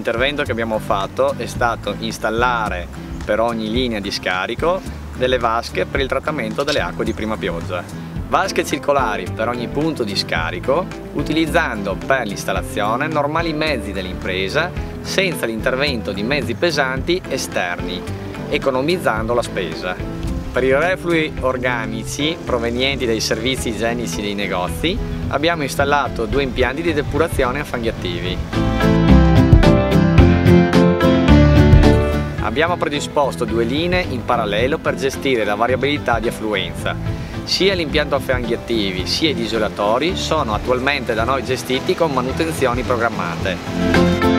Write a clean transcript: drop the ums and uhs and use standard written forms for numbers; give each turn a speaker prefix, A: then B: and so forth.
A: L'intervento che abbiamo fatto è stato installare per ogni linea di scarico delle vasche per il trattamento delle acque di prima pioggia. Vasche circolari per ogni punto di scarico, utilizzando per l'installazione normali mezzi dell'impresa senza l'intervento di mezzi pesanti esterni, economizzando la spesa. Per i reflui organici provenienti dai servizi igienici dei negozi abbiamo installato 2 impianti di depurazione a fanghi attivi. Abbiamo predisposto 2 linee in parallelo per gestire la variabilità di affluenza. Sia l'impianto a fanghi attivi sia gli isolatori sono attualmente da noi gestiti con manutenzioni programmate.